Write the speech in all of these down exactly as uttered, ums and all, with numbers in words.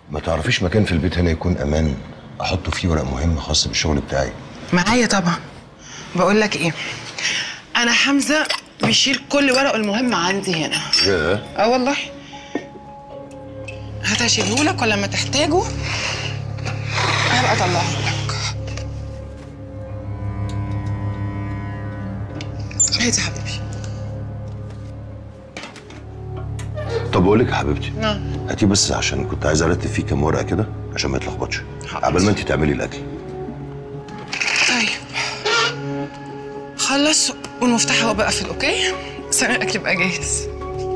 ما تعرفيش مكان في البيت هنا يكون امان احط فيه ورق مهم خاص بالشغل بتاعي؟ معايا طبعا. بقول لك ايه، انا حمزه بيشيل كل ورقه المهم عندي هنا. ياه. اه والله. هتشيله لك ولما تحتاجه هبقى اطلعه لك. هاتي يا حبيبي. طب بقول لك يا حبيبتي، نعم. هاتي بس عشان كنت عايز ارتب فيه كام ورقه كده عشان ما يتلخبطش قبل ما انت تعملي الاكل. طيب خلص والمفتاح هو بقفل. اوكي ثانية الاكل يبقى جاهز.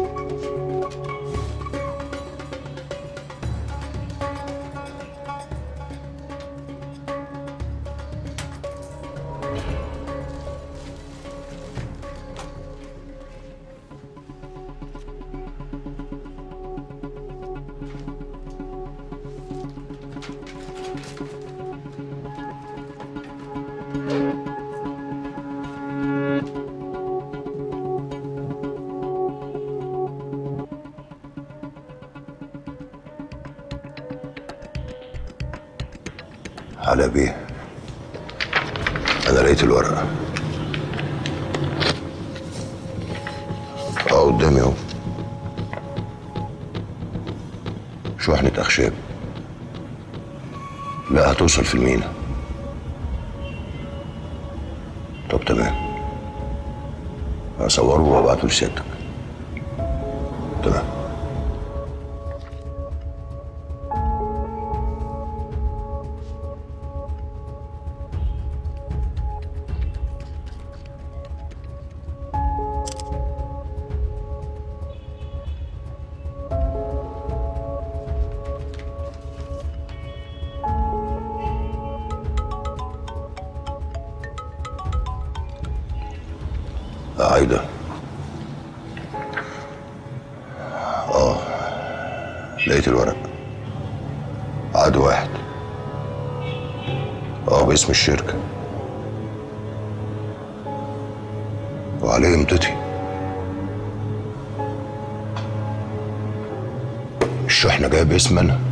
علاء بيه، انا لقيت الورقه اه قدامي اهو. شحنة اخشاب. لا هتوصل في المينا. طب تمام، هصوره وابعته لسيادتك. تمام. عايدة، اه لقيت الورق. عقد واحد اه باسم الشركة وعليه امضتي. الشحنة جاية باسم انا.